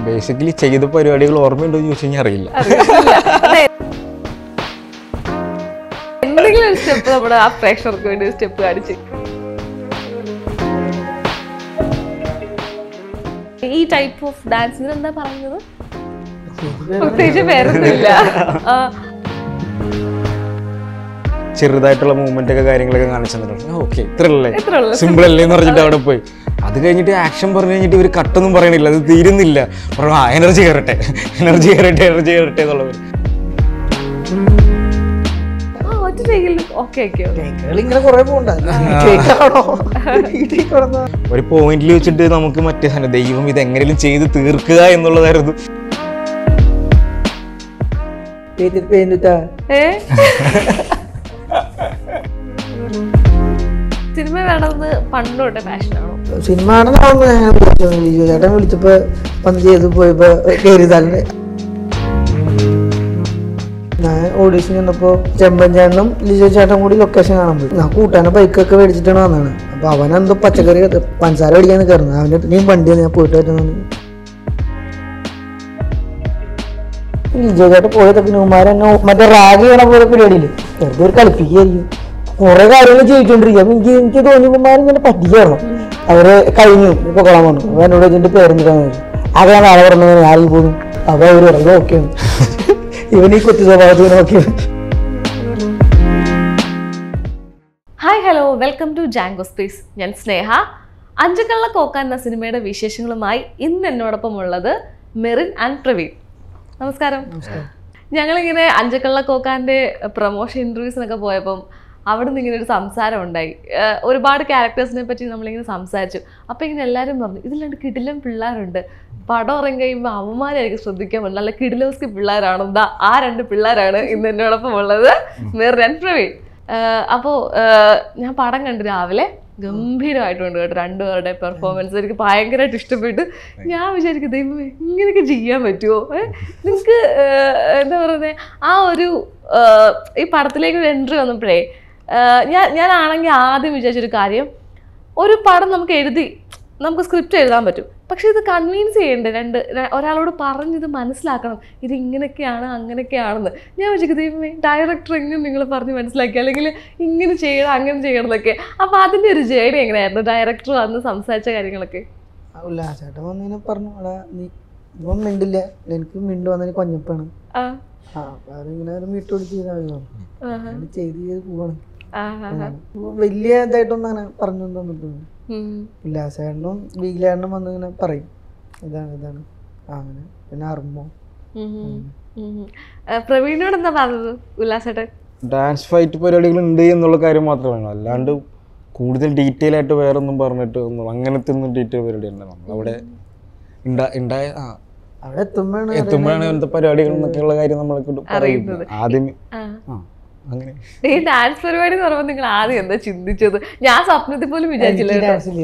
Basically ചെയ്ത പരിപാടികൾ ഓർമ്മയുണ്ടോ എന്ന് ചോദിച്ചു കഴിഞ്ഞാൽ അറിയില്ല. എന്തെങ്കിലും ഒരു സ്റ്റെപ്പ് നമ്മുടെ ആ പ്രേക്ഷകർക്ക് വേണ്ടി ഒരു സ്റ്റെപ്പ് കാണിച്ച് ഈ ടൈപ്പ് ഓഫ് ഡാൻസിന് എന്താ പറയുന്നത്? പ്രത്യേകിച്ച് പേരൊന്നുമില്ല. ചെറുതായിട്ടുള്ള മൂവ്മെന്റ് ഒക്കെ കാര്യങ്ങളൊക്കെ കാണിച്ചു തന്നിട്ടുണ്ട്. ഓക്കെ ഇത്രയല്ലേ, സിമ്പിൾ അല്ലേ എന്ന് പറഞ്ഞിട്ട് അവിടെ പോയി. അത് കഴിഞ്ഞിട്ട് ആക്ഷൻ പറഞ്ഞു കഴിഞ്ഞിട്ട് ഇവർ കട്ടൊന്നും പറയണില്ല, അത് തീരുന്നില്ല. പറഞ്ഞു എനർജി കയറട്ടെ എന്നുള്ളത്. ഒരു പോയിന്റിൽ വെച്ചിട്ട് നമുക്ക് മറ്റേ ദൈവം ഇത് എങ്ങനെയും ചെയ്ത് തീർക്കുക എന്നുള്ളതായിരുന്നു. സിനിമ വേണമെന്ന് പണ്ടോട്ടെ പാഷനാണോ? സിനിമ ചേട്ടൻ വിളിച്ചപ്പോ വന്ന് ചെയ്ത് പോയപ്പോ കയറിയതാണ്. ഞാൻ ഓഡീഷൻ ചെന്നപ്പോ ചെമ്പൻചാണ്ടും ലിജോ ചേട്ടൻ കൂടി ലൊക്കേഷൻ കാണാൻ പോയി. ഞാൻ കൂട്ടാനെ ബൈക്കൊക്കെ മേടിച്ചിട്ടാണ് വന്നത്. അപ്പൊ അവനെന്തോ പച്ചക്കറി പഞ്ചസാര മേടിക്കാൻ കയറുന്നത്. അവന്റെ നീ വണ്ടി ഞാൻ പോയിട്ട് പറ്റുന്നു. ലിജോ ചേട്ടൻ പോയത് പിന്നെ ഉമാരെന്നെ മറ്റേ റാഗ് ചെയ്യണ പോലെ പരിപാടിയില് വെറുതെ ഒരു കളിപ്പിക്കുകയായിരിക്കും. കുറെ കാര്യങ്ങൾ ചെയ്യിച്ചോണ്ടിരിക്കും. അപ്പൊ എനിക്ക് തോന്നി കുമാരിങ്ങനെ പറ്റിക്കണം. അവര് കഴിഞ്ഞു ഇപ്പൊ കൊള്ളാൻ പറഞ്ഞു. അപ്പൊ എന്നോട് ഇതിന്റെ പേരെന്തിട്ടാന്ന് ചോദിച്ചു. അത് ഞാൻ നാളെ പറഞ്ഞു ആരും പോകുന്നു. അപ്പൊ അവര് പറയുന്നത് ഓക്കെയാണ്. ഇവനീ കൊച്ചു സ്വഭാവത്തിന് ഓക്കെയാണ്. Hi hello, welcome to Jango Space. ഞാൻ സ്നേഹ. അഞ്ചുകള്ള കോക്ക എന്ന സിനിമയുടെ വിശേഷങ്ങളുമായി ഇന്ന് എന്നോടൊപ്പം ഉള്ളത് മെറിൻ ആൻഡ് പ്രവീൺ. നമസ്കാരം. ഞങ്ങളിങ്ങനെ അഞ്ചുകള്ള കോക്കാന്റെ പ്രൊമോഷൻ ഇന്റർവ്യൂസിനൊക്കെ പോയപ്പം അവിടെ നിന്ന് ഇങ്ങനെ ഒരു സംസാരം ഉണ്ടായി. ഒരുപാട് ക്യാരക്ടേഴ്സിനെ പറ്റി നമ്മളിങ്ങനെ സംസാരിച്ചു. അപ്പം ഇങ്ങനെ എല്ലാവരും പറഞ്ഞു ഇതിലാണ്ട് കിടിലം പിള്ളേരുണ്ട്, പടം ഇറങ്ങി കഴിയുമ്പോൾ അവന്മാരായിരിക്കും ശ്രദ്ധിക്കാൻ പറ്റും, നല്ല കിടിലോസ്കി പിള്ളേരാണ്. എന്താ ആ രണ്ട് പിള്ളേരാണ് ഇന്ന് എന്നോടൊപ്പം ഉള്ളത്, മെറിൻ ആൻഡ് പ്രവീൺ. അപ്പോൾ ഞാൻ പടം കണ്ടു രാവിലെ, ഗംഭീരമായിട്ടുണ്ട് കേട്ടോ. രണ്ടുപേരുടെ പെർഫോമൻസ് എനിക്ക് ഭയങ്കരമായിട്ട് ഇഷ്ടപ്പെട്ടു. ഞാൻ വിചാരിക്കും ദൈവമേ ഇങ്ങനെയൊക്കെ ചെയ്യാൻ പറ്റുമോ? നിങ്ങൾക്ക് എന്താ പറയുന്നത്, ആ ഒരു ഈ പടത്തിലേക്ക് ഒരു എൻട്രി വന്നപ്പോഴേ ഞാനാണെങ്കിൽ ആദ്യം വിചാരിച്ചൊരു കാര്യം, ഒരു പടം നമുക്ക് സ്ക്രിപ്റ്റ് എഴുതാൻ പറ്റും, പക്ഷെ ഇത് കൺവിൻസ് ചെയ്യണ്ടേ, ഒരാളോട് പറഞ്ഞിത് മനസ്സിലാക്കണം, ഇത് ഇങ്ങനെയൊക്കെയാണ് അങ്ങനെയൊക്കെയാണെന്ന്. ഞാൻ വിചാരിക്കും ദൈവമേ ഡയറക്ടർ എങ്ങനെ നിങ്ങൾ പറഞ്ഞ് മനസ്സിലാക്കി, അല്ലെങ്കിൽ ഇങ്ങനെ ചെയ്യണം അങ്ങനെ ചെയ്യണം എന്നൊക്കെ. അപ്പം അതിൻ്റെ ഒരു ജേണി എങ്ങനെയായിരുന്നു? ഡയറക്ടർ വന്ന് സംസാരിച്ച കാര്യങ്ങളൊക്കെ ചേട്ടൻ വന്നതിനെ പറഞ്ഞു, നീ ഇപ്പം മിണ്ടില്ല, എനിക്ക് മിണ്ടു വന്നതിന് കൊഞ്ഞപ്പാണ്. അതിങ്ങനെ വീട്ടോട് ചെയ്താൽ ചെയ്ത് പോവാണ്. വലിയ ഇതായിട്ടൊന്നും അങ്ങനെ പറഞ്ഞു തന്നിട്ടുണ്ട്. ഉല്ലാസേട്ടനും വീഗിലേട്ടനും വന്നിങ്ങനെ പറയും ഇതാണ് അങ്ങനെ. പിന്നെ അറുമ്പോ പ്രവീണിനോട് എന്താ പറഞ്ഞത് ഉല്ലാസേട്ടൻ? ഡാൻസ് ഫൈറ്റ് പരിപാടികൾ ഉണ്ട് എന്നുള്ള കാര്യം മാത്രമാണ്, അല്ലാണ്ട് കൂടുതൽ ഡീറ്റെയിൽ ആയിട്ട് വേറെ ഒന്നും പറഞ്ഞിട്ട് അങ്ങനത്തെ ഒന്നും ഡീറ്റെയിൽ പരിപാടി ഉണ്ട്. നമ്മളവിടെ ഉണ്ടായ അവിടെ എത്തുമ്പോഴാണ് അങ്ങനത്തെ പരിപാടികൾ എന്നൊക്കെയുള്ള കാര്യം നമ്മളൊക്കെ പറയുന്നത്. ആദ്യം അങ്ങനെ ഈ ഡാൻസ് പരിപാടി എന്ന് പറയുമ്പോൾ നിങ്ങൾ ആദ്യം എന്താ ചിന്തിച്ചത്? ഞാൻ സ്വപ്നത്തിൽ പോലും വിചാരിച്ചില്ല.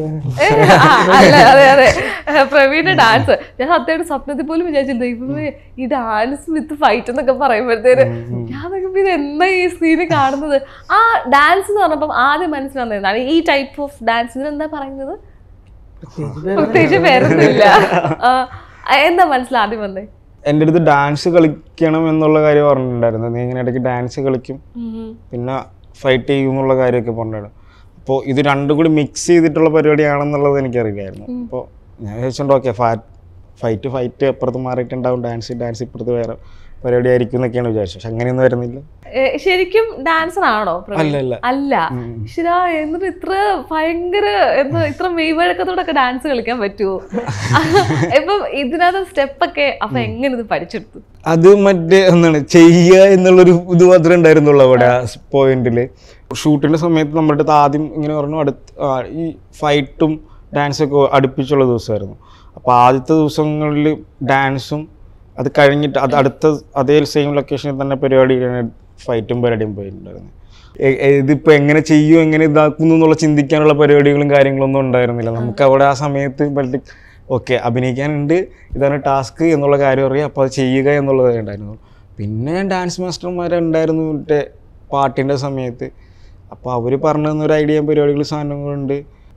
അതെ പ്രവീണിന്റെ ഡാൻസ് ഞാൻ സത്യമായിട്ട് സ്വപ്നത്തിൽ പോലും വിചാരിച്ചില്ല. ദൈവമേ ഈ ഡാൻസ് വിത്ത് ഫൈറ്റ് എന്നൊക്കെ പറയുമ്പോഴത്തേന് ഞാൻ നോക്കുമ്പോ ഇത് എന്താ ഈ സ്ക്രീനിൽ കാണുന്നത്? ആ ഡാൻസ് എന്ന് പറഞ്ഞപ്പം ആദ്യം മനസ്സിൽ വന്നതാണ് ഈ ടൈപ്പ് ഓഫ് ഡാൻസിന് എന്താ പറയുന്നത്? പ്രത്യേകിച്ച് പേരൊന്നുമില്ല. എന്താ മനസ്സിൽ ആദ്യം വന്നേ? എൻ്റെ അടുത്ത് ഡാൻസ് കളിക്കണം എന്നുള്ള കാര്യം പറഞ്ഞിട്ടുണ്ടായിരുന്നു. നീ ഇങ്ങനെ ഇടയ്ക്ക് ഡാൻസ് കളിക്കും പിന്നെ ഫൈറ്റ് ചെയ്യും എന്നുള്ള കാര്യമൊക്കെ പറഞ്ഞിട്ടുണ്ട്. അപ്പോൾ ഇത് രണ്ടും കൂടി മിക്സ് ചെയ്തിട്ടുള്ള പരിപാടിയാണെന്നുള്ളത് എനിക്കറിയില്ലായിരുന്നു. അപ്പോൾ ഞാൻ ചോദിച്ചോണ്ട് ഓക്കെ ഫൈറ്റ് അപ്പുറത്ത് മാറിയിട്ടുണ്ടാവും, ഡാൻസ് ഇപ്പുറത്ത് വേറെ പരിപാടി ആയിരിക്കും എന്നൊക്കെയാണ് വിചാരിച്ചത്. പക്ഷെ അങ്ങനെയൊന്നും വരുന്നില്ല. ശരിക്കും ഡാൻസറാണോ? അല്ല. ശരാ എന്നിട്ട് ഇത്ര ഭയങ്കര ഇത്ര മെയ്വഴക്കത്തോടൊക്കെ ഡാൻസ് കളിക്കാൻ പറ്റുമോ? ഇപ്പം ഇതിനകത്ത് സ്റ്റെപ്പൊക്കെ അപ്പൊ എങ്ങനെ ഇത് പഠിച്ചെടുത്തു? അത് മറ്റേ എന്താണ് ചെയ്യുക എന്നുള്ളൊരു ഇത് മാത്രമേ ഉണ്ടായിരുന്നുള്ളൂ അവിടെ ആ പോയിന്റിൽ. ഷൂട്ടിന്റെ സമയത്ത് നമ്മുടെ അടുത്ത് ആദ്യം ഇങ്ങനെ പറഞ്ഞു ഈ ഫൈറ്റും ഡാൻസൊക്കെ അടുപ്പിച്ചുള്ള ദിവസമായിരുന്നു. അപ്പോൾ ആദ്യത്തെ ദിവസങ്ങളിൽ ഡാൻസും അത് കഴിഞ്ഞിട്ട് അടുത്ത അതേ സെയിം ലൊക്കേഷനിൽ തന്നെ പരിപാടിയിലാണ് ഫൈറ്റും പരിപാടിയും പോയിട്ടുണ്ടായിരുന്നു. ഇതിപ്പോൾ എങ്ങനെ ചെയ്യും എങ്ങനെ ഇതാക്കുന്നു എന്നുള്ള ചിന്തിക്കാനുള്ള പരിപാടികളും കാര്യങ്ങളൊന്നും ഉണ്ടായിരുന്നില്ല നമുക്ക് അവിടെ. ആ സമയത്ത് ഓക്കെ അഭിനയിക്കാനുണ്ട്, ഇതാണ് ടാസ്ക് എന്നുള്ള കാര്യം അറിയാം, അപ്പോൾ അത് ചെയ്യുക എന്നുള്ളതേ ഉണ്ടായിരുന്നു. പിന്നെ ഡാൻസ് മാസ്റ്റർമാരുണ്ടായിരുന്നു മറ്റേ പാട്ടിൻ്റെ സമയത്ത്. അപ്പോൾ അവർ പറഞ്ഞു തന്നൊരു ഐഡിയ പരിപാടികൾ സാധനങ്ങളുണ്ട്.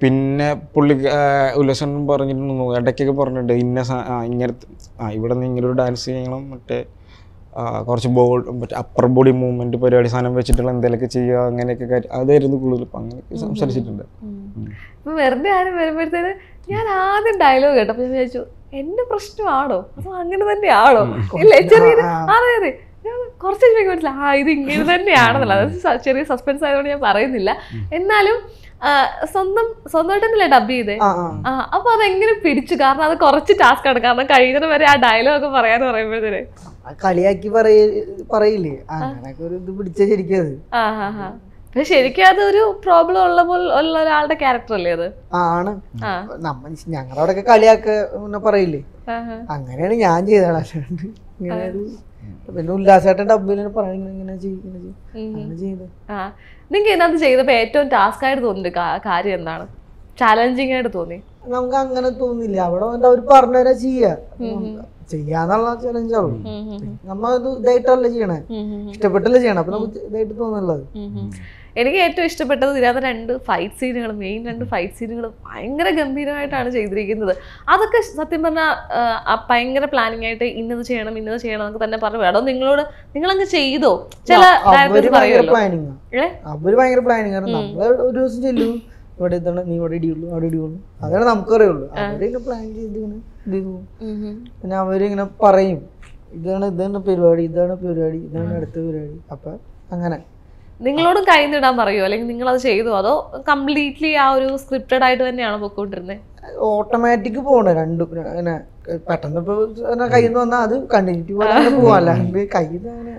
പിന്നെ പുള്ളി ഉല്ലാസൻ പറഞ്ഞിരുന്നു, ഇടയ്ക്കൊക്കെ പറഞ്ഞിട്ടുണ്ട് ഇങ്ങനത്തെ ഇവിടെ നിന്ന് ഇങ്ങനെ ഒരു ഡാൻസ് ചെയ്യണം, മറ്റേ കുറച്ച് മറ്റേ അപ്പർ ബോഡി മൂവ്മെന്റ് പരിപാടി സാധനം വെച്ചിട്ടുള്ള എന്തെങ്കിലുമൊക്കെ ചെയ്യുക, അങ്ങനെയൊക്കെ കാര്യം അതായിരുന്നു കൂടുതൽ. അപ്പം അങ്ങനെയൊക്കെ സംസാരിച്ചിട്ടുണ്ട്. ഇപ്പൊ വെറുതെ ആരും വരുമ്പോഴത്തേന് ഞാൻ ആദ്യം ഡയലോഗ് കേട്ടപ്പോൾ ഞാൻ വിചാരിച്ചു എന്റെ പ്രശ്നമാണോ അതോ അങ്ങനെ തന്നെയാണോ, ഇല്ല ചെറിയ അതെ അതെ കുറച്ച് മനസ്സിലായി ഇത് ഇങ്ങനെ തന്നെയാണെന്നല്ല. അത് ചെറിയ സസ്പെൻസ് ആയതുകൊണ്ട് ഞാൻ പറയുന്നില്ല. എന്നാലും സ്വന്തമായിട്ടല്ലേ ഡബ് ചെയ്തേ, അപ്പൊ അതെങ്ങനെ പിടിച്ചു? കാരണം അത് കുറച്ച് ടാസ്ക് ആണ്. കാരണം കഴിയുന്നത് വരെ ആ ഡയലോഗ് ഒക്കെ പറയാന്ന് പറയുമ്പോഴത്തേനെ കളിയാക്കി പറയില്ലേ, അങ്ങനൊക്കെ ഒരു ഇത് പിടിച്ച ശരിക്കും അത്. പക്ഷെ ശരിക്കും അത് ഒരു പ്രോബ്ലം ഉള്ള ഒരാളുടെ ക്യാരക്ടർ അല്ലേ അത്? ആണ്. ഞങ്ങളവിടെയൊക്കെ കളിയാക്ക പറയില്ലേ, അങ്ങനെയാണ് ഞാൻ ചെയ്തത്. ഇങ്ങനെ ഒരു പിന്നെ ഉല്ലാസേട്ടൻ ഡബ്ബിൽ പറയുന്നത് ഇങ്ങനെ ചെയ്ത്. നിങ്ങൾക്ക് ഇതിനകത്ത് ചെയ്തപ്പോ ഏറ്റവും ടാസ്ക് ആയിട്ട് തോന്നിട്ട് കാര്യം എന്താണ്? ചാലഞ്ചിങ് ആയിട്ട് തോന്നി? നമുക്ക് അങ്ങനെ തോന്നില്ല. അവിടെ വന്നിട്ട് അവർ പറഞ്ഞുതരാ ചെയ്യാന്നുള്ള ചലഞ്ചാവും. നമ്മ ഇത് ഇതായിട്ടല്ല ചെയ്യണേ, ഇഷ്ടപ്പെട്ടല്ലേ ചെയ്യണം. അപ്പൊ നമുക്ക് ഇതായിട്ട് തോന്നുന്നുള്ളത്. എനിക്ക് ഏറ്റവും ഇഷ്ടപ്പെട്ടത് ഇതിനകത്ത് 2 ഫൈറ്റ് സീനുകൾ, മെയിൻ 2 ഫൈറ്റ് സീനുകൾ ഭയങ്കര ഗംഭീരമായിട്ടാണ് ചെയ്തിരിക്കുന്നത്. അതൊക്കെ സത്യം പറഞ്ഞാൽ ഭയങ്കര പ്ലാനിങ് ആയിട്ട് ഇന്നത് ചെയ്യണം എന്നൊക്കെ തന്നെ പറഞ്ഞു. അതോ നിങ്ങളങ്ങ് ചെയ്തോ? ചില അവര് ഭയങ്കര പ്ലാനിങ്. കാരണം നമ്മള് ഒരു ദിവസം ചെല്ലും, ഇവിടെ എത്തണം, നീ ഇവിടെ ഇടിയുള്ളൂ അവിടെ ഇടിയുള്ളൂ, അതാണ് നമുക്കറിയുള്ളൂ. അവരിങ്ങനെ പ്ലാൻ ചെയ്ത് ഇങ്ങനെ ഇത് പോകും. പിന്നെ അവരിങ്ങനെ പറയും ഇതാണ് പരിപാടി, ഇതാണ് അടുത്ത പരിപാടി. അപ്പൊ അങ്ങനെ നിങ്ങളോടും കൈന്നിടാൻ പറയുമോ, അല്ലെങ്കിൽ നിങ്ങൾ അത് ചെയ്തോ, അതോ കംപ്ലീറ്റ്ലി ആ ഒരു സ്ക്രിപ്റ്റഡ് ആയിട്ട് തന്നെയാണ് പൊക്കോണ്ടിരുന്നത്? ഓട്ടോമാറ്റിക് പോണേ രണ്ടും. അങ്ങനെ പെട്ടെന്ന് ഇപ്പൊ കയ്യിൽ നിന്ന് വന്നാൽ അത് കണ്ടിന്യൂറ്റി പോലെ പോവാ, അല്ലാണ്ട് കയ്യിൽ അങ്ങനെ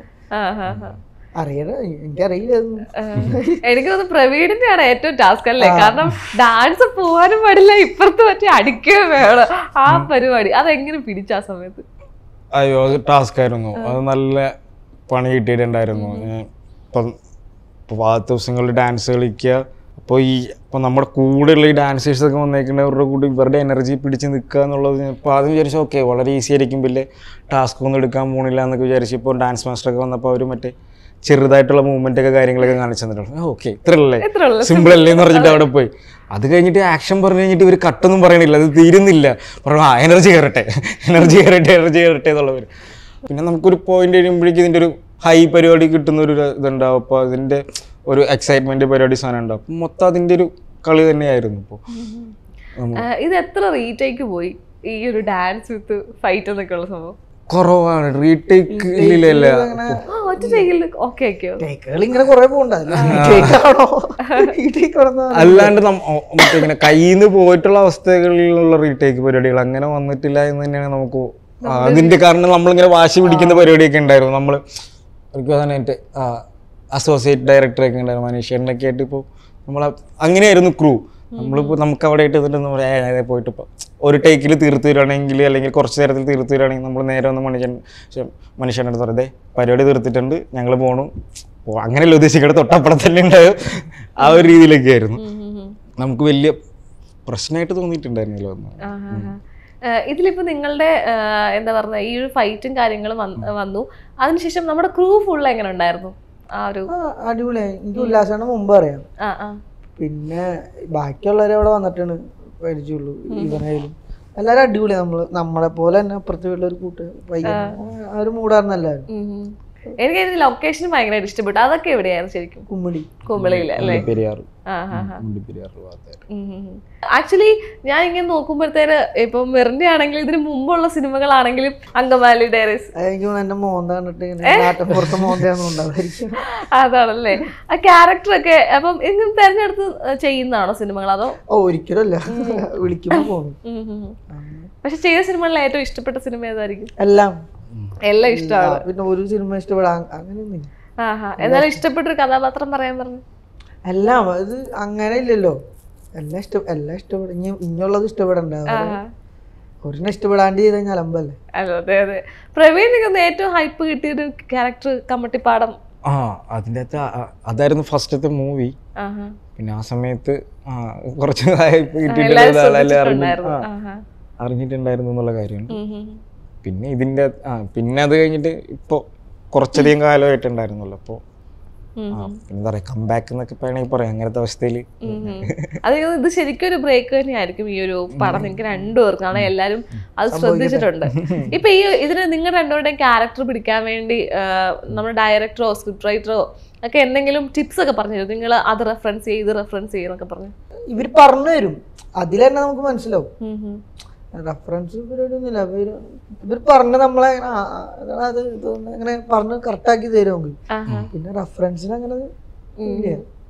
എനിക്കറിയില്ല. എനിക്ക് തോന്നുന്നു പ്രവീണിന്റെ ആണ് ഏറ്റവും ടാസ്ക് അല്ലേ? കാരണം ഡാൻസ് പോവാനും പാടില്ല, ഇപ്പുറത്ത് പറ്റി അടിക്കുകയും വേണം. ആ പരിപാടി അതെങ്ങനെ പിടിച്ച ആ സമയത്ത്? അയ്യോ അത് ടാസ്ക് ആയിരുന്നു. അത് നല്ല പണി കിട്ടിയിട്ടുണ്ടായിരുന്നു. ഇപ്പം ഭാഗത്ത് ദിവസങ്ങളിൽ ഡാൻസ് കളിക്കുക. അപ്പോൾ നമ്മുടെ കൂടെയുള്ള ഈ ഡാൻസേഴ്സൊക്കെ വന്നേക്കുന്നവരുടെ കൂടെ ഇവരുടെ എനർജി പിടിച്ച് നിൽക്കുക എന്നുള്ളത് ഇപ്പോൾ ആദ്യം വിചാരിച്ചു ഓക്കെ വളരെ ഈസി ആയിരിക്കും, വലിയ ടാസ്ക് ഒന്നും എടുക്കാൻ പോണില്ല എന്നൊക്കെ വിചാരിച്ചു. ഇപ്പോൾ ഡാൻസ് മാസ്റ്ററൊക്കെ വന്നപ്പോൾ അവർ മറ്റേ ചെറുതായിട്ടുള്ള മൂവ്മെൻ്റ് ഒക്കെ കാര്യങ്ങളൊക്കെ കാണിച്ചു തന്നിട്ടുണ്ട്. ഓക്കെ ഇത്രയല്ലേ, സിമ്പിൾ അല്ലേ എന്ന് പറഞ്ഞിട്ട് അവിടെ പോയി. അത് കഴിഞ്ഞിട്ട് ആക്ഷൻ പറഞ്ഞു കഴിഞ്ഞിട്ട് ഇവർ കട്ടൊന്നും പറയണില്ല, അത് തീരുന്നില്ല. പറഞ്ഞു എനർജി കയറട്ടെ എന്നുള്ളവർ. പിന്നെ നമുക്കൊരു പോയിന്റ് കഴിയുമ്പോഴേക്കും ഇതിൻ്റെ ഒരു ഹൈ പരിപാടി കിട്ടുന്നൊരു ഇതുണ്ടാവും. അപ്പോൾ അതിൻ്റെ ഒരു എക്സൈറ്റ്മെന്റ് പരിപാടി സാധനം ഉണ്ടാവും. അപ്പം മൊത്തം അതിൻ്റെ ഒരു കളി തന്നെയായിരുന്നു. ഇപ്പോൾ ഇത് എത്ര റീടേക്ക് പോയി ഈ ഒരു ഡാൻസ് വിത്ത് ഫൈറ്റ് എന്നൊക്കെ ഉള്ള സംഭവം? കുറവാണ് റീടേക്ക്. അല്ലാണ്ട് മറ്റേ ഇങ്ങനെ കയ്യിൽ നിന്ന് പോയിട്ടുള്ള അവസ്ഥകളിലുള്ള റീടേക്ക് പരിപാടികൾ അങ്ങനെ വന്നിട്ടില്ല എന്ന് തന്നെയാണ് നമുക്ക്. അതിന്റെ കാരണം നമ്മളിങ്ങനെ വാശി പിടിക്കുന്ന പരിപാടിയൊക്കെ ഉണ്ടായിരുന്നു. നമ്മൾ എനിക്ക് അസോസിയേറ്റ് ഡയറക്ടറൊക്കെ ഉണ്ടായിരുന്നു, മനീഷേട്ടനൊക്കെ ആയിട്ട്. ഇപ്പോൾ നമ്മൾ അങ്ങനെയായിരുന്നു ക്രൂ. നമ്മളിപ്പോൾ നമുക്ക് അവിടെ ആയിട്ട് ഇതിട്ട് പോയിട്ട് ഇപ്പോൾ ഒരു ടേക്കിൽ തീർത്ത് തരുവാണെങ്കിൽ അല്ലെങ്കിൽ കുറച്ച് നേരത്തിൽ തീർത്ത് തരുവാണെങ്കിൽ നമ്മൾ നേരെ വന്ന് മനുഷ്യൻ്റെ അടുത്ത് പറയുന്നത് പരിപാടി തീർത്തിട്ടുണ്ട് ഞങ്ങൾ പോകണം, അങ്ങനെയല്ല ഉദ്ദേശിക്കുന്നത്, തൊട്ടപ്പുറം തന്നെ ഉണ്ടാവും. ആ ഒരു രീതിയിലൊക്കെ ആയിരുന്നു. നമുക്ക് വലിയ പ്രശ്നമായിട്ട് തോന്നിയിട്ടുണ്ടായിരുന്നല്ലോ ഒന്നും. ഇതിലിപ്പോൾ നിങ്ങളുടെ എന്താ പറയുക ഈ ഒരു ഫൈറ്റും കാര്യങ്ങളും വന്നു, അതിനുശേഷം നമ്മുടെ ക്രൂ ഫുൾ എങ്ങനെ ഉണ്ടായിരുന്നു? അടിപൊളിയായി. എനിക്ക് ഉല്ലാസാണ് മുമ്പ് അറിയാം. പിന്നെ ബാക്കിയുള്ളവരെ അവിടെ വന്നിട്ടാണ് പരിചയമുള്ളൂ. ഇവനായാലും എല്ലാവരും അടിപൊളിയാ. നമ്മളെ പോലെ തന്നെ അപ്പുറത്ത് വീട്ടിൽ ഒരു കൂട്ട് പയ്യൻ ആ ഒരു മൂടായിരുന്നു എല്ലാവരും. എനിക്ക് അതിന്റെ ലൊക്കേഷൻ ഭയങ്കരമായിട്ട് ഇഷ്ടപ്പെട്ടു. അതൊക്കെ എവിടെയായിരുന്നു ശരിക്കും? കുമ്പളിയില് അല്ലേ? ആക്ച്വലി ഞാൻ ഇങ്ങനെ നോക്കുമ്പോഴത്തേന് ഇപ്പം വെറുതെ ആണെങ്കിലും ഇതിന് മുമ്പുള്ള സിനിമകളാണെങ്കിലും അങ്കമാലി ഡയറീസ് അതാണല്ലേ ആ ക്യാരക്ടറൊക്കെ. അപ്പം ഇങ്ങനെ തെരഞ്ഞെടുത്ത് ചെയ്യുന്നതാണോ സിനിമകൾ, അതോ? ഒരിക്കലല്ല, വിളിക്കുമ്പോ. പക്ഷെ ചെയ്ത സിനിമകളിൽ ഏറ്റവും ഇഷ്ടപ്പെട്ട സിനിമ ഏതായിരിക്കും? എല്ലാം ഇഷ്ടമാണ്. പിന്നെ ഒരു സിനിമ ഇഷ്ടപ്പെടാൻ അങ്ങനെയൊന്നും. എന്നാലും ഇഷ്ടപ്പെട്ടൊരു കഥാപാത്രം പറയാൻ പറഞ്ഞു. എല്ലാം അത് അങ്ങനെ ഇല്ലല്ലോ, എല്ലാം ഇഷ്ടപ്പെടും. ഇനിയുള്ളത് ഇഷ്ടപ്പെടണ്ട, ഒരെണ്ണം ഇഷ്ടപ്പെടാണ്ട് ചെയ്ത് കഴിഞ്ഞാൽ അലമ്പല്ലേ. അതെ അതെ. പ്രവീണിന് ഏറ്റവും ഹൈപ്പ് കിട്ടിയൊരു ക്യാരക്ടർ കമ്മട്ടിപ്പാടം. അതിൻ്റെ അതായിരുന്നു ഫസ്റ്റത്തെ മൂവി. പിന്നെ ആ സമയത്ത് കുറച്ച് ഹൈപ്പ് അറിഞ്ഞിട്ടുണ്ടായിരുന്നു എന്നുള്ള കാര്യമുണ്ട്. പിന്നെ ഇതിൻ്റെ പിന്നെ അത് കഴിഞ്ഞിട്ട് ഇപ്പോൾ കുറച്ചധികം കാലമായിട്ടുണ്ടായിരുന്നല്ലോ. അപ്പോൾ എന്താ പറയാ കംബാക്ക് എന്നൊക്കെ വേണമെങ്കിൽ പറയാം അങ്ങനത്തെ അവസ്ഥയിൽ. അത് ഇത് ശരിക്കും ഒരു ബ്രേക്ക് തന്നെയായിരിക്കും ഈ ഒരു പടം നിങ്ങൾക്ക് രണ്ടുപേർക്കും, കാരണം എല്ലാരും അത് ശ്രദ്ധിച്ചിട്ടുണ്ട്. ഇപ്പൊ ഈ ഇതിന് നിങ്ങൾ രണ്ടുപേരുടെയും ക്യാരക്ടർ പിടിക്കാൻ വേണ്ടി നമ്മുടെ ഡയറക്ടറോ സ്ക്രിപ്റ്റ് റൈറ്ററോ ഒക്കെ എന്തെങ്കിലും ടിപ്സ് ഒക്കെ പറഞ്ഞു തരും? നിങ്ങൾ അത് റെഫറൻസ് ചെയ്ത് റെഫറൻസ് ചെയ്യുന്നൊക്കെ പറഞ്ഞു ഇവർ പറഞ്ഞു തരും, അതിൽ തന്നെ നമുക്ക് മനസ്സിലാവും. റെഫറൻസ് പരിപാടി ഒന്നുമില്ല, ഇവർ പറഞ്ഞ് നമ്മളെ അത് അങ്ങനെ പറഞ്ഞ് കറക്റ്റാക്കി തരും നമുക്ക്. പിന്നെ റെഫറൻസിന് അങ്ങനെ ഇല്ല.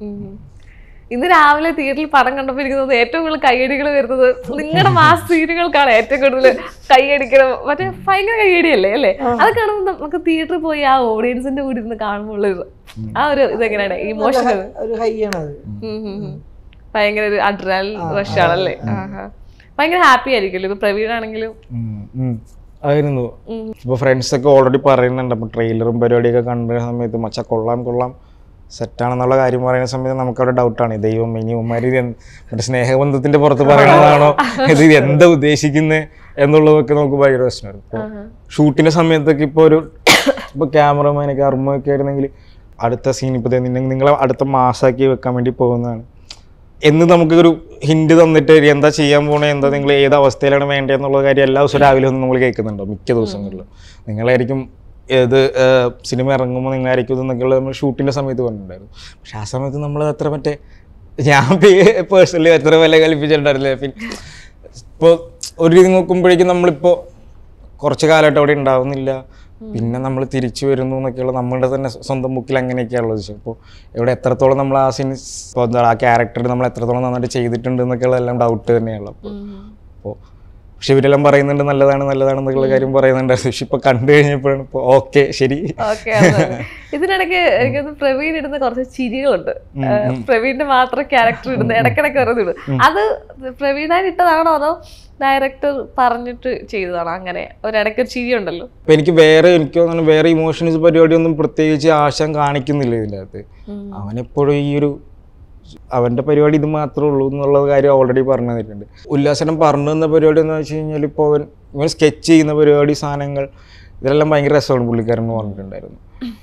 ഇന്ന് രാവിലെ തിയേറ്ററിൽ പടം കണ്ടപ്പോൾ ഇരിക്കുന്നത് ഏറ്റവും കൂടുതൽ കയ്യടികൾ വരുന്നത് നിങ്ങളുടെ മാസ് സീനുകൾക്കാണ് ഏറ്റവും കൂടുതൽ കയ്യടിക്കണം. മറ്റേ ഭയങ്കര കയ്യടിയല്ലേ അല്ലേ? അത് കാണുമ്പോൾ നമുക്ക് തിയേറ്ററിൽ പോയി ആ ഓഡിയൻസിന്റെ കൂടി ഇരുന്ന് കാണുമ്പോൾ ആ ഒരു ഇതെങ്ങനെയാണ് ഇമോഷണൽ ഒരു ഹൈ ആണ് അത്. ഭയങ്കര ഒരു അഡ്രനൽ റഷ് ആണല്ലേ? ഭയങ്കര ഹാപ്പി ആയിരിക്കുമല്ലോ. ഇപ്പൊ പ്രവീൺ ആണെങ്കിലും ആയിരുന്നു. ഇപ്പൊ ഫ്രണ്ട്സ് ഒക്കെ ഓൾറെഡി പറയുന്നുണ്ട്, അപ്പൊ ട്രെയിലറും പരിപാടിയൊക്കെ കണ്ട സമയത്ത് മച്ച കൊള്ളാം സെറ്റാണെന്നുള്ള കാര്യം പറയുന്ന സമയത്ത് നമുക്കവിടെ ഡൗട്ടാണ്, ദൈവം ഇനി ഉമ്മാരി മറ്റേ സ്നേഹബന്ധത്തിന്റെ പുറത്ത് പറയണതാണോ, ഇത് എന്താ ഉദ്ദേശിക്കുന്നത് എന്നുള്ളതൊക്കെ നമുക്ക് ഭയങ്കര പ്രശ്നമായിരുന്നു. ഇപ്പോൾ ഷൂട്ടിന്റെ സമയത്തൊക്കെ ഇപ്പോൾ ഇപ്പോൾ ക്യാമറമാനൊക്കെ അർമ്മൊക്കെ ആയിരുന്നെങ്കിൽ അടുത്ത സീൻ ഇപ്പോൾ നിങ്ങളെ അടുത്ത മാസാക്കി വെക്കാൻ വേണ്ടി പോകുന്നതാണ് എന്ന് നമുക്കൊരു ഹിന്റ് തന്നിട്ട് എന്താ ചെയ്യാൻ പോണേ, എന്താ നിങ്ങൾ ഏത് അവസ്ഥയിലാണ് വേണ്ടതെന്നുള്ള കാര്യം എല്ലാ ദിവസവും രാവിലെ ഒന്നും നമ്മൾ കേൾക്കുന്നുണ്ടോ? മിക്ക ദിവസങ്ങളിലും നിങ്ങളായിരിക്കും ഏത് സിനിമ ഇറങ്ങുമ്പോൾ നിങ്ങളായിരിക്കും ഇതെന്നൊക്കെ നമ്മൾ ഷൂട്ടിൻ്റെ സമയത്ത് പറഞ്ഞിട്ടുണ്ടായിരുന്നു. പക്ഷെ ആ സമയത്ത് നമ്മൾ അത്ര മറ്റേ ഞാൻ പേഴ്സണലി എത്ര വില കൽപ്പിച്ചിട്ടുണ്ടായിരുന്നില്ല. പിന്നെ ഇപ്പോൾ ഒരു രീതി നോക്കുമ്പോഴേക്കും നമ്മളിപ്പോൾ കുറച്ച് കാലമായിട്ട് അവിടെ ഉണ്ടാവുന്നില്ല, പിന്നെ നമ്മൾ തിരിച്ചു വരുന്നു എന്നൊക്കെയുള്ള നമ്മളുടെ തന്നെ സ്വന്തം ബുക്കിൽ അങ്ങനെയൊക്കെയാണുള്ളത്. ഇപ്പോൾ ഇവിടെ എത്രത്തോളം നമ്മൾ ആ സീൻസ് ഇപ്പോൾ എന്താ ആ ക്യാരക്ടർ നമ്മൾ എത്രത്തോളം നന്നായിട്ട് ചെയ്തിട്ടുണ്ട് എന്നൊക്കെയുള്ളതെല്ലാം ഡൗട്ട് തന്നെയാണല്ലോ. അപ്പോൾ പക്ഷെ ഇവരെല്ലാം പറയുന്നുണ്ട് നല്ലതാണെന്നുള്ള കാര്യം പറയുന്നുണ്ടായിരുന്നു. പക്ഷെ ഇപ്പൊ കണ്ടു കഴിഞ്ഞപ്പോഴാണ് ഇപ്പൊ ഓക്കെ ശരി. ഇതിനിടയ്ക്ക് എനിക്കൊന്ന് പ്രവീൺ ഇടുന്ന കുറച്ച് ചിരികളുണ്ട്, പ്രവീണിന്റെ മാത്രം ക്യാരക്ടർ ഇടുന്നത് ഇടയ്ക്കിടയ്ക്ക് ഓരോന്നിടും. അത് പ്രവീണായി ഇട്ടതാണോ അതോ ഡയറക്ടർ പറഞ്ഞിട്ട് ചെയ്തതാണോ? അങ്ങനെ ഒരിടയ്ക്ക് ഒരു ചിരി ഉണ്ടല്ലോ. ഇപ്പൊ എനിക്ക് തോന്നുന്നു വേറെ ഇമോഷൻസ് പരിപാടിയൊന്നും പ്രത്യേകിച്ച് ആശം കാണിക്കുന്നില്ല ഇതിൻ്റെ അകത്ത്. അവനെപ്പോഴും ഈ ഒരു അവൻ്റെ പരിപാടി ഇത് മാത്രമേ ഉള്ളൂ എന്നുള്ള കാര്യം ഓൾറെഡി പറഞ്ഞു തന്നിട്ടുണ്ട്. ഉല്ലാസനം പറഞ്ഞു തന്ന പരിപാടി എന്ന് വെച്ച് കഴിഞ്ഞാൽ ഇപ്പോൾ ഇവൻ സ്കെച്ച് ചെയ്യുന്ന പരിപാടി സാധനങ്ങൾ ഇതെല്ലാം ഭയങ്കര രസമാണ് പുള്ളിക്കാരൻ എന്ന് പറഞ്ഞിട്ടുണ്ടായിരുന്നു.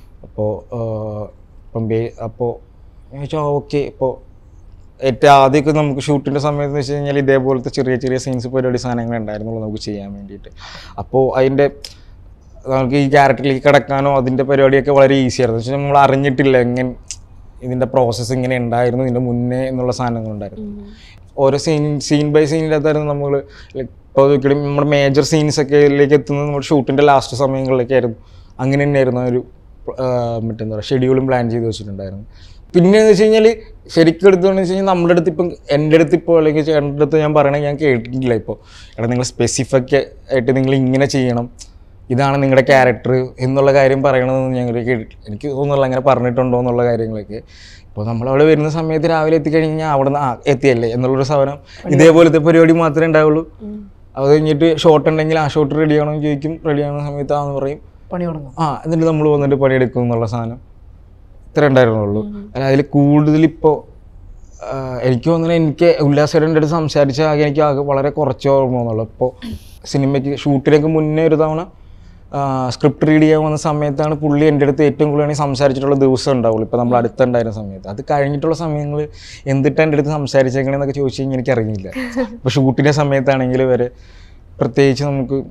അപ്പോൾ ഞാൻ വെച്ചാൽ ഓക്കെ. ഇപ്പോൾ ഏറ്റവും ആദ്യമൊക്കെ നമുക്ക് ഷൂട്ടിൻ്റെ സമയത്ത് എന്ന് വെച്ച് കഴിഞ്ഞാൽ ഇതേപോലത്തെ ചെറിയ സീൻസ് പരിപാടി സാധനങ്ങൾ ഉണ്ടായിരുന്നുള്ളൂ നമുക്ക് ചെയ്യാൻ വേണ്ടിയിട്ട്. അപ്പോൾ അതിൻ്റെ നമുക്ക് ഈ ക്യാരക്ടറിലേക്ക് കിടക്കാനോ അതിൻ്റെ പരിപാടിയൊക്കെ വളരെ ഈസി ആയിരുന്നു. വെച്ചാൽ നമ്മൾ അറിഞ്ഞിട്ടില്ല എങ്ങനെ ഇതിൻ്റെ പ്രോസസ്സ് ഇങ്ങനെ ഉണ്ടായിരുന്നു ഇതിൻ്റെ മുന്നേ എന്നുള്ള സാധനങ്ങളുണ്ടായിരുന്നു. ഓരോ സീൻ ബൈ സീനിനകത്തായിരുന്നു നമ്മൾ ഇപ്പോൾ ഒരിക്കലും നമ്മുടെ മേജർ സീൻസൊക്കെയിലേക്ക് എത്തുന്നത് നമ്മുടെ ഷൂട്ടിൻ്റെ ലാസ്റ്റ് സമയങ്ങളിലൊക്കെ ആയിരുന്നു. അങ്ങനെ തന്നെയായിരുന്നു ഒരു മറ്റെന്താ പറയുക ഷെഡ്യൂളും പ്ലാൻ ചെയ്ത് വെച്ചിട്ടുണ്ടായിരുന്നു. പിന്നെ എന്ന് വെച്ച് കഴിഞ്ഞാൽ ശരിക്കും എടുത്തോന്ന് വെച്ച് കഴിഞ്ഞാൽ നമ്മുടെ അടുത്ത് ഇപ്പം എൻ്റെ അടുത്ത് ഇപ്പോൾ അല്ലെങ്കിൽ ചേട്ടൻ്റെ അടുത്ത് ഞാൻ പറയണത് ഞാൻ കേട്ടിട്ടില്ല. ഇപ്പോൾ എടാ നിങ്ങൾ സ്പെസിഫിക് ആയിട്ട് നിങ്ങൾ ഇങ്ങനെ ചെയ്യണം, ഇതാണ് നിങ്ങളുടെ ക്യാരക്ടർ എന്നുള്ള കാര്യം പറയണമെന്ന് ഞങ്ങൾ കേട്ടിട്ടില്ല. എനിക്ക് തോന്നുന്നില്ല അങ്ങനെ പറഞ്ഞിട്ടുണ്ടോ എന്നുള്ള കാര്യങ്ങളൊക്കെ. ഇപ്പോൾ നമ്മളവിടെ വരുന്ന സമയത്ത് രാവിലെ എത്തിക്കഴിഞ്ഞാൽ അവിടെ നിന്ന് എത്തിയല്ലേ എന്നുള്ളൊരു സാധനം ഇതേപോലത്തെ പരിപാടി മാത്രമേ ഉണ്ടാവുള്ളൂ. അത് കഴിഞ്ഞിട്ട് ഷോട്ട് ഉണ്ടെങ്കിൽ ആ ഷോട്ട് റെഡിയാണോ എന്ന് ചോദിക്കും, റെഡിയാണോ സമയത്ത് ആണെന്ന് പറയും, പണി തുടങ്ങും. എന്നിട്ട് നമ്മൾ വന്നിട്ട് പണിയെടുക്കും എന്നുള്ള സാധനം ഇത്ര ഉണ്ടായിരുന്നുള്ളൂ. അല്ല അതിൽ കൂടുതലിപ്പോൾ എനിക്ക് തോന്നുന്നത് എനിക്ക് ഉല്ലാസേട്ടൻ്റെ അടുത്ത് സംസാരിച്ച ആകെ എനിക്ക് ആകെ വളരെ കുറച്ച് ഓർമ്മ തോന്നുള്ളൂ. ഇപ്പോൾ സിനിമയ്ക്ക് ഷൂട്ടിലേക്ക് മുന്നേ ഒരു തവണ സ്ക്രിപ്റ്റ് റീഡ് ചെയ്യാൻ വന്ന സമയത്താണ് പുള്ളി എൻ്റെ അടുത്ത് ഏറ്റവും കൂടുതൽ സംസാരിച്ചിട്ടുള്ള ദിവസം ഉണ്ടാവുള്ളൂ. ഇപ്പോൾ നമ്മൾ അടുത്തുണ്ടായിരുന്ന സമയത്ത്. അത് കഴിഞ്ഞിട്ടുള്ള സമയങ്ങൾ എന്തിട്ടാണ് എൻ്റെ അടുത്ത് സംസാരിച്ചേക്കണെന്നൊക്കെ ചോദിച്ചു കഴിഞ്ഞാൽ എനിക്കറിയില്ല. ഇപ്പോൾ ഷൂട്ടിൻ്റെ സമയത്താണെങ്കിൽ വരെ പ്രത്യേകിച്ച് നമുക്ക്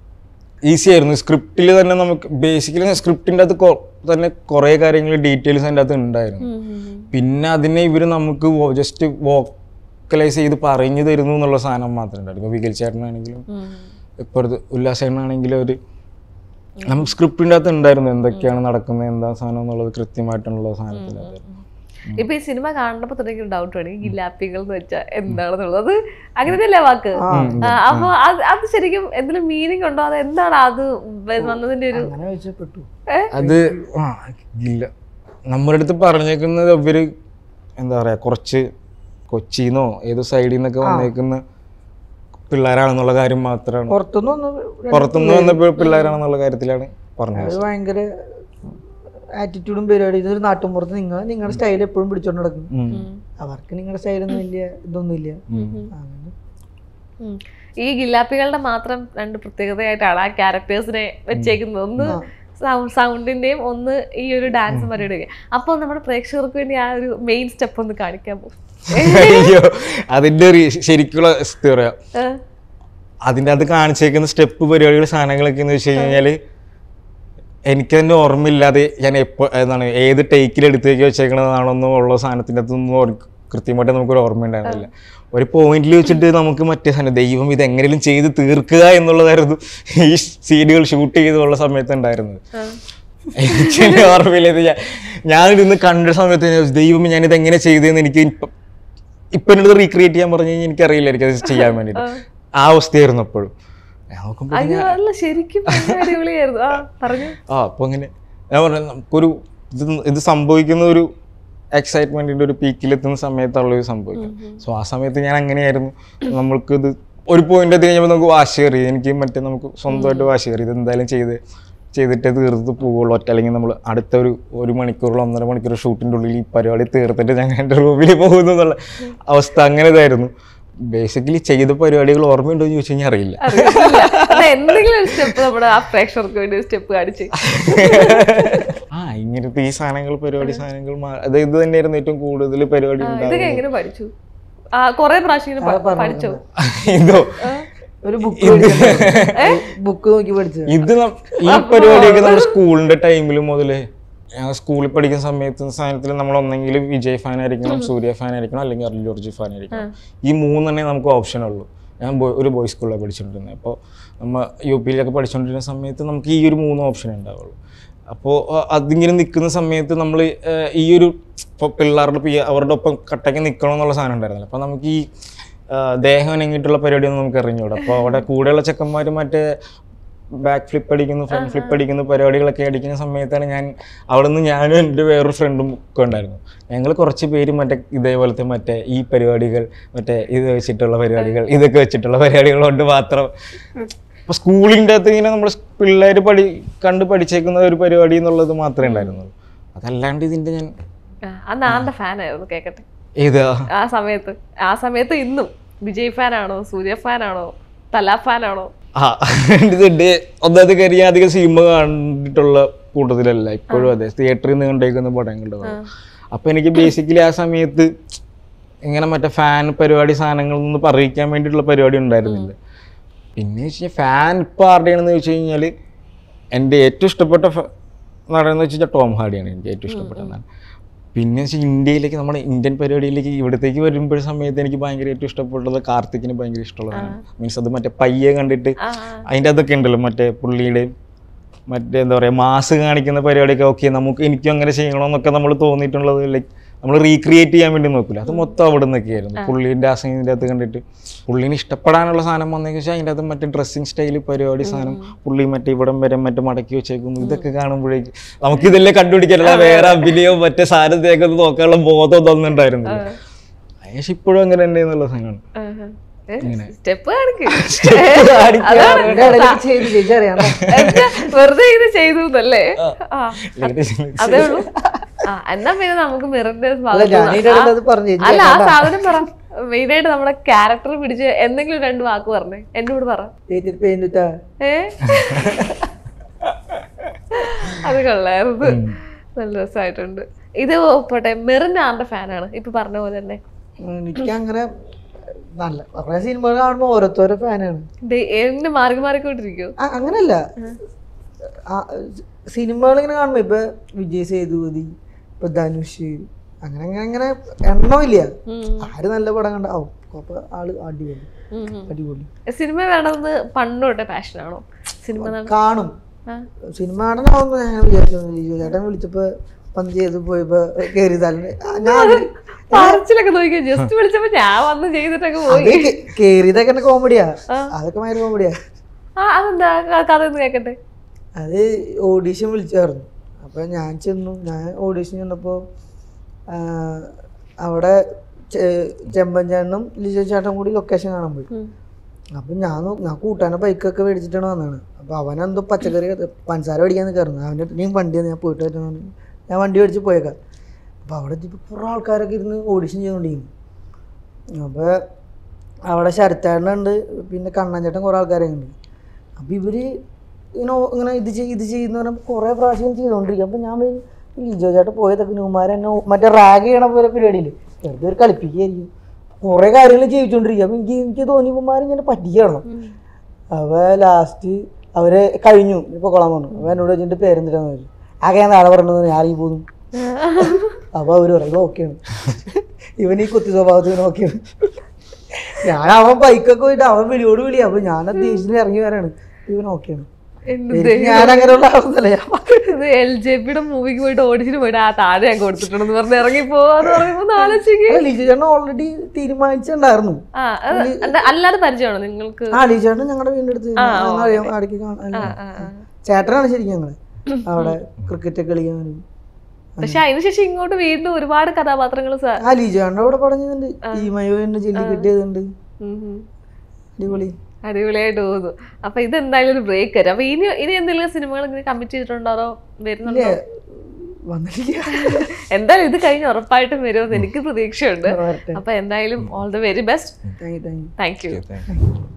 ഈസി ആയിരുന്നു. സ്ക്രിപ്റ്റിൽ തന്നെ നമുക്ക് ബേസിക്കലി സ്ക്രിപ്റ്റിൻ്റെ അകത്ത് തന്നെ കുറേ കാര്യങ്ങൾ ഡീറ്റെയിൽസ് അതിൻ്റെ അകത്ത് ഉണ്ടായിരുന്നു. പിന്നെ അതിനെ ഇവർ നമുക്ക് ജസ്റ്റ് വോക്കലൈസ് ചെയ്ത് പറഞ്ഞു തരുന്നു എന്നുള്ള സാധനം മാത്രമേ ഉണ്ടായിരുന്നു. ഇപ്പോൾ വികൽ ചേട്ടനാണെങ്കിലും ഇപ്പോഴത്തെ ഉല്ലാസേട്ടനാണെങ്കിലും ഒരു നമുക്ക് സ്ക്രിപ്റ്റിൻ്റെ അകത്ത് ഉണ്ടായിരുന്നു എന്തൊക്കെയാണ് നടക്കുന്നത് എന്താ സാധനം എന്നുള്ളത് കൃത്യമായിട്ടുള്ള സാധനത്തിലായിരുന്നു. ഇപ്പൊ ഈ സിനിമ കാണുമ്പോ തുടങ്ങിയ ഡൗട്ട് ആണ് ഈ ഗിലാപ്പികൾ എന്ന് വെച്ചാൽ എന്താണെന്നുള്ളത്. അങ്ങനെയല്ലേ വാക്ക്? അപ്പൊ അത് ശരിക്കും എന്തെങ്കിലും മീനിങ് ഉണ്ടോ? അത് എന്താണ് അത് വന്നതിന്റെ ഒരു അത് ഇല്ല നമ്മുടെ അടുത്ത് പറഞ്ഞേക്കുന്നത് അവര് എന്താ പറയാ കുറച്ച് കൊച്ചിന്നോ ഏതോ സൈഡിൽ നിന്നൊക്കെ വന്നേക്കുന്ന പിള്ളേരാണെന്നുള്ള കാര്യം മാത്രമാണ്. പുറത്തുനിന്ന് വന്ന പിള്ളേരാണെന്നുള്ള കാര്യത്തിലാണ് പറഞ്ഞത്. ഭയങ്കര ആറ്റിറ്റ്യൂഡും പരിപാടി. ഇതൊരു നാട്ടുമ്പുറത്ത് നിങ്ങളുടെ സ്റ്റൈൽ എപ്പോഴും പിടിച്ചോണ്ട് നടക്കും. അവർക്ക് നിങ്ങളുടെ സ്റ്റൈലൊന്നും ഇല്ല, ഇതൊന്നും ഇല്ല. ഈ ഗില്ലാപ്പികളുടെ മാത്രം രണ്ട് പ്രത്യേകതയായിട്ടാണ് ആ ക്യാരക്ടേഴ്സിനെ വെച്ചേക്കുന്നത്. ഒന്ന് സൗണ്ടിന്റെയും ഒന്ന് ഈ ഒരു ഡാൻസ് പരിപാടി. അപ്പോൾ നമ്മുടെ പ്രേക്ഷകർക്ക് വേണ്ടി ആ ഒരു മെയിൻ സ്റ്റെപ്പ് ഒന്ന് കാണിക്കാൻ പോകും. അയ്യോ, അതിന്റെ ഒരു ശരിക്കുള്ള പറയാ, അതിൻ്റെ അത് കാണിച്ചേക്കുന്ന സ്റ്റെപ്പ് പരിപാടികൾ സാധനങ്ങളൊക്കെ എന്ന് വെച്ച് കഴിഞ്ഞാല് എനിക്ക് തന്നെ ഓർമ്മയില്ലാതെ ഞാൻ എന്താണ് ഏത് ടേക്കിൽ എടുത്തേക്ക് വെച്ചേക്കണതാണെന്നോ ഉള്ള സാധനത്തിൻ്റെ അകത്തൊന്നും കൃത്യമായിട്ട് നമുക്കൊരു ഓർമ്മ ഉണ്ടായിരുന്നില്ല. ഒരു പോയിന്റിൽ വെച്ചിട്ട് നമുക്ക് മറ്റേ സാധനം ദൈവം ഇത് എങ്ങനെയും ചെയ്ത് തീർക്കുക എന്നുള്ളതായിരുന്നു ഈ സീനുകൾ ഷൂട്ട് ചെയ്തുള്ള സമയത്ത് ഉണ്ടായിരുന്നത്. എനിക്ക് ഓർമ്മയില്ല. ഞാനിരുന്ന് കണ്ട സമയത്ത് ദൈവം ഞാനിത് എങ്ങനെ ചെയ്തതെന്ന് എനിക്ക് ഇപ്പം എന്നോട് റീക്രിയേറ്റ് ചെയ്യാൻ പറഞ്ഞു കഴിഞ്ഞാൽ എനിക്കറിയില്ല എനിക്കത് ചെയ്യാൻ വേണ്ടിയിട്ട്. ആ അവസ്ഥയായിരുന്നു അപ്പോഴും. അപ്പൊ അങ്ങനെ ഞാൻ പറഞ്ഞു നമുക്കൊരു ഇത് സംഭവിക്കുന്ന ഒരു എക്സൈറ്റ്മെന്റിന്റെ ഒരു പീക്കിലെത്തുന്ന സമയത്തുള്ള ഒരു സംഭവിക്കും. സോ ആ സമയത്ത് ഞാൻ അങ്ങനെയായിരുന്നു. നമ്മൾക്ക് ഇത് ഒരു പോയിന്റ് എത്തി കഴിഞ്ഞപ്പോൾ നമുക്ക് വാശി കയറി, എനിക്ക് മറ്റേ നമുക്ക് സ്വന്തമായിട്ട് വാശി കയറി ഇത് എന്തായാലും ചെയ്തിട്ടേ തീർത്ത് പോവുള്ളൂ. അല്ലെങ്കിൽ നമ്മൾ അടുത്ത ഒരു മണിക്കൂറോ 1.5 മണിക്കൂർ ഷൂട്ടിൻ്റെ ഉള്ളിൽ ഈ പരിപാടി തീർത്തിട്ട് ഞങ്ങൾ എൻ്റെ റൂമിൽ പോകുന്നു എന്നുള്ള അവസ്ഥ അങ്ങനെ ഇതായിരുന്നു. ബേസിക്കലി ചെയ്ത പരിപാടികൾ ഓർമ്മയുണ്ടോ എന്ന് ചോദിച്ചു കഴിഞ്ഞാൽ അറിയില്ല. ഇങ്ങനത്തെ ഈ സാധനങ്ങൾ പരിപാടി സാധനങ്ങൾ അത് ഇത് തന്നെയായിരുന്നു ഏറ്റവും കൂടുതൽ പരിപാടി. ഇതോ ഒരു ബുക്ക് നോക്കി പഠിച്ചു. ഇത് ഈ പരിപാടിയൊക്കെ നമ്മുടെ സ്കൂളിന്റെ ടൈമിൽ മുതലേ ഞാൻ സ്കൂളിൽ പഠിക്കുന്ന സാധനത്തിൽ നമ്മൾ ഒന്നെങ്കിൽ വിജയ് ഫാൻ ആയിരിക്കണം, സൂര്യ ഫാൻ ആയിരിക്കണം, അല്ലെങ്കിൽ അർജുൻ ജോർജ് ഫാൻ ആയിരിക്കണം. ഈ മൂന്നെണ്ണേ നമുക്ക് ഓപ്ഷൻ ഉള്ളൂ. ഞാൻ ഒരു ബോയ്സ് സ്കൂളിലാണ് പഠിച്ചുകൊണ്ടിരുന്നത്. അപ്പോൾ നമ്മൾ UP-യിലൊക്കെ പഠിച്ചുകൊണ്ടിരുന്ന സമയത്ത് നമുക്ക് ഈ ഒരു 3 ഓപ്ഷൻ ഉണ്ടാവുള്ളൂ. അപ്പോൾ അതിങ്ങനെ നിൽക്കുന്ന സമയത്ത് നമ്മൾ ഈ ഒരു പിള്ളേരുടെ അവരുടെ ഒപ്പം കട്ടയ്ക്ക് നിൽക്കണം എന്നുള്ള സാധനം ഉണ്ടായിരുന്നില്ല. അപ്പോൾ നമുക്ക് ഈ ദേഹം അനങ്ങിയിട്ടുള്ള പരിപാടിയൊന്നും നമുക്ക് അറിഞ്ഞൂടാ. അപ്പോൾ അവിടെ കൂടെയുള്ള ചെക്കന്മാർ മറ്റേ ബാക്ക് ഫ്ലിപ്പ് അടിക്കുന്നു, ഫ്രണ്ട് ഫ്ലിപ്പ് അടിക്കുന്നു പരിപാടികളൊക്കെ അടിക്കുന്ന സമയത്താണ് അവിടെ നിന്ന് ഞാനും എൻ്റെ വേറൊരു ഫ്രണ്ടും ഒക്കെ ഉണ്ടായിരുന്നു. ഞങ്ങൾ കുറച്ച് പേര് ഇതേപോലത്തെ ഈ പരിപാടികൾ ഇത് വെച്ചിട്ടുള്ള പരിപാടികൾ ഇതൊക്കെ വെച്ചിട്ടുള്ള പരിപാടികൾ കൊണ്ട് മാത്രം. അപ്പോൾ സ്കൂളിൻ്റെ അകത്ത് ഇങ്ങനെ നമ്മൾ പിള്ളേർ കണ്ട് പഠിച്ചേക്കുന്ന ഒരു പരിപാടി എന്നുള്ളത് മാത്രമേ ഉണ്ടായിരുന്നുള്ളൂ. അതല്ലാണ്ട് ഇതിൻ്റെ ഞാൻ ഫാനായിരുന്നു. കേക്കട്ടെ, ഏതാ ആ സമയത്ത് ഇന്നും വിജയ് ഫാനാണോ, സൂര്യ ഫാനാണോ, തല ഫാനാണോ? ഇതിന്റെ ഒന്നാമത്തെ കാര്യം ഞാൻ അധികം സിനിമ കണ്ടിട്ടുള്ള കൂട്ടത്തിലല്ല. ഇപ്പോഴും അതെ, തിയേറ്ററിൽ നിന്ന് കണ്ടേക്കുന്ന പടങ്ങളുണ്ട്. അപ്പൊ എനിക്ക് ബേസിക്കലി ആ സമയത്ത് ഇങ്ങനെ മറ്റേ ഫാൻ പരിപാടി സാധനങ്ങളൊന്നും പറയിക്കാൻ വേണ്ടിയിട്ടുള്ള പരിപാടി ഉണ്ടായിരുന്നില്ല. പിന്നെ വെച്ചാൽ ഫാൻ ഇപ്പം ആരുടെയാണെന്ന് ചോദിച്ചു കഴിഞ്ഞാൽ എൻ്റെ ഏറ്റവും ഇഷ്ടപ്പെട്ട നടനെന്ന് വെച്ച് കഴിഞ്ഞാൽ ടോം ഹാർഡിയാണ് എനിക്ക് ഏറ്റവും ഇഷ്ടപ്പെട്ട നടൻ. പിന്നെ വെച്ചാൽ ഇന്ത്യയിലേക്ക് നമ്മുടെ ഇന്ത്യൻ പരിപാടിയിലേക്ക് ഇവിടത്തേക്ക് വരുമ്പോഴ സമയത്ത് എനിക്ക് ഭയങ്കര ഏറ്റവും ഇഷ്ടപ്പെട്ടത് കാർത്തിക്കിന് ഭയങ്കര ഇഷ്ടമുള്ളതാണ്. മീൻസ് അത് മറ്റേ പയ്യെ കണ്ടിട്ട് അതിൻ്റെ അതൊക്കെ ഉണ്ടല്ലോ മറ്റേ പുള്ളിയുടെ മറ്റേ എന്താ പറയുക മാസ് കാണിക്കുന്ന പരിപാടിയൊക്കെ ഓക്കെ എനിക്കും അങ്ങനെ ചെയ്യണമെന്നൊക്കെ നമ്മൾ തോന്നിയിട്ടുള്ളത് ലൈക്ക് നമ്മൾ റീക്രിയേറ്റ് ചെയ്യാൻ വേണ്ടി നോക്കില്ല. അത് മൊത്തം അവിടെ നിന്നൊക്കെയായിരുന്നു. പുള്ളീൻ്റെ ആ സീനിൻ്റെ അകത്ത് കണ്ടിട്ട് പുള്ളീനെ ഇഷ്ടപ്പെടാനുള്ള സാധനം വന്നതെന്ന് വെച്ചാൽ അതിൻ്റെ അകത്ത് മറ്റേ ഡ്രസ്സിങ് സ്റ്റൈല് പരിപാടി സാധനം പുള്ളി മറ്റേ ഇവിടം വരെ മടക്കി വെച്ചേക്കുന്നു. ഇതൊക്കെ കാണുമ്പോഴേക്ക് നമുക്കിതെല്ലാം കണ്ടുപിടിക്കാനുള്ള വേറെ അഭിനയവും മറ്റേ സാരത്തെയൊക്കെ നോക്കാനുള്ള ബോധം തോന്നുന്നുണ്ടായിരുന്നു. പക്ഷെ ഇപ്പോഴും അങ്ങനെ തന്നെ എന്നുള്ള സാധനമാണ്. വെറുതെ ഇത് ചെയ്തു എന്നല്ലേ? അതേ ഉള്ളൂ. എന്നാ പിന്നെ നമുക്ക് മിററിന്റെ അല്ല ആ സാധനം പറ. മെയിനായിട്ട് നമ്മുടെ ക്യാരക്ടർ പിടിച്ച് എന്തെങ്കിലും 2 വാക്ക് പറഞ്ഞേ. എന്നോട് പറ. അത് കൊള്ളായിരുന്നു, നല്ല രസമായിട്ടുണ്ട്. ഇത് പോട്ടെ, മെറിൻ ആരുടെ ഫാനാണ് ഇപ്പൊ പറഞ്ഞ പോലെ തന്നെ? എനിക്ക് അങ്ങനെ നല്ല കുറെ സിനിമകൾ കാണുമ്പോ ഓരോരുത്തരോ ഫാനാണ്. എങ്ങനെ മാറിക്കൊണ്ടിരിക്കും? അങ്ങനല്ല, സിനിമകൾ ഇങ്ങനെ കാണുമ്പോ ഇപ്പൊ വിജയ് സേതുപതി, ഇപ്പൊ ധനുഷ്, അങ്ങനെ അങ്ങനെ അങ്ങനെ എണ്ണമില്ല. ആര് നല്ല പടം കണ്ട അപ്പൊ ആള് അടിപൊളി. സിനിമ വേണമെന്ന് പണ്ടോട്ടെ പാഷനാണോ? സിനിമ കാണും, സിനിമ കാണണമെന്ന് ഞാൻ വിചാരിച്ചു. ചേട്ടൻ വിളിച്ചപ്പോ പന്ത് ചെയ്ത് പോയപ്പോ കേറി പറച്ചിലൊക്കെ നോക്കിയോ? ജസ്റ്റ് വിളിച്ചപ്പോ ഞാൻ വന്ന് ചെയ്തിട്ടൊക്കെ പോയി. കേറിയതൊക്കെ കോമഡിയാ, അതൊക്കെ ഭയങ്കര കോമഡിയാ. അതെന്താ കഥ ഒന്ന് കേക്കട്ടെ. അത് ഓഡീഷൻ വിളിച്ചായിരുന്നു. അപ്പൊ ഞാൻ ഓഡീഷൻ ചെന്നപ്പോ അവിടെ ചെമ്പൻചാണ്ടും ലിജോ ചേട്ടൻ കൂടി ലൊക്കേഷൻ കാണാൻ പോയി. അപ്പൊ ഞാൻ കൂട്ടാനെ ബൈക്കൊക്കെ മേടിച്ചിട്ടാണ് വന്നതാണ്. അപ്പൊ അവനെന്തോ പച്ചക്കറി പഞ്ചസാര മേടിക്കാൻ നിൽക്കായിരുന്നു. അവൻ്റെ നീ വണ്ടിയാണ്, ഞാൻ പോയിട്ട് ഞാൻ വണ്ടി മേടിച്ച് പോയേക്കാം. അപ്പൊ അവിടെ കുറേ ആൾക്കാരൊക്കെ ഇരുന്ന് ഓഡീഷൻ ചെയ്തുകൊണ്ടിരിക്കുന്നു. അപ്പോൾ അവിടെ ശരത്തേട്ടനുണ്ട്, പിന്നെ കണ്ണൻ ചേട്ടൻ കുറേ ആൾക്കാരൊക്കെ ഉണ്ട്. അപ്പോൾ ഇവര് ഇങ്ങനെ ഇത് ചെയ്യുന്ന പറഞ്ഞാൽ കുറേ പ്രാവശ്യം ചെയ്തുകൊണ്ടിരിക്കും. അപ്പം ഞാൻ ലിജോ ചേട്ടൻ പോയതൊക്കെ ന്യൂമാർ എന്നെ മറ്റേ റാഗ് ചെയ്യണ പോലെ പരിപാടിയിൽ വെറുതെ ഒരു കളിപ്പിക്കുകയായിരിക്കും. കുറേ കാര്യങ്ങൾ ചെയ്യിച്ചുകൊണ്ടിരിക്കും. അപ്പം എനിക്ക് തോന്നി ഇവന്മാർ ഇങ്ങനെ പറ്റിക്കണം. അപ്പോൾ ലാസ്റ്റ് അവരെ കഴിഞ്ഞു ഇപ്പോൾ കൊള്ളാൻ പറഞ്ഞു. അപ്പോൾ എന്നോട് വെച്ചിട്ട് പേരെന്തിട്ടാന്ന് ചോദിച്ചു. ആകെ ഞാൻ നാളെ പറഞ്ഞത് ഞാൻ ഈ പോന്നു. അപ്പോൾ അവർ പറയും ഓക്കെയാണ്, ഇവൻ ഈ കുത്തി സ്വഭാവത്തിന് ഓക്കെയാണ്. ഞാൻ അവൻ ബൈക്കൊക്കെ പോയിട്ട് അവൻ വിളിയോട് വിളി. അപ്പോൾ ഞാൻ ദേഷ്യത്തിന് ഇറങ്ങി വരാണ്, ഇവൻ ഓക്കെയാണ്. ഞാൻ അങ്ങനെയുള്ള ആളൊന്നല്ല. LJP മൂവിക്ക് പോയിട്ട് ഓടിച്ചിട്ട് പോയിട്ട് ആ താഴെ ഞാൻ കൊടുത്തിട്ടുണ്ടെന്ന് പറഞ്ഞ് ഇറങ്ങി പോവാന്ന് പറയുമ്പോൾ ലിജുചേട്ടൻ ഓൾറെഡി തീരുമാനിച്ചിട്ടുണ്ടായിരുന്നു. അല്ലാതെ പരിചയമാണോ നിങ്ങൾക്ക്? ആ ലിജുചേട്ടൻ ഞങ്ങളുടെ വീടിന്റെ അടുത്ത് ചേട്ടനാണ് ശരിക്കും ഞങ്ങള് അവിടെ ക്രിക്കറ്റ് കളിക്കാനും. പക്ഷെ അതിനുശേഷം ഇങ്ങോട്ട് വീണ്ടും ഒരുപാട് കഥാപാത്രങ്ങൾ ആ ലിജുചേട്ടൻ്റെ അവിടെ പടഞ്ഞതുണ്ട്. ഈ മയോന്റെ ജെല്ലി കിട്ടിയതുണ്ട്. അടിപൊളി അടിപൊളിയായിട്ട് തോന്നുന്നു. അപ്പൊ ഇത് എന്തായാലും ഒരു ബ്രേക്ക് തരാം. അപ്പൊ ഇനി എന്തെങ്കിലും സിനിമകൾ ഇങ്ങനെ കമ്മിറ്റ് ചെയ്തിട്ടുണ്ടോ വരുന്നുണ്ടോ? വന്നിട്ടില്ല. എന്തായാലും ഇത് കഴിഞ്ഞ് ഉറപ്പായിട്ടും വരുമെന്ന് എനിക്ക് പ്രതീക്ഷയുണ്ട്. അപ്പൊ എന്തായാലും all the very best. Thank U.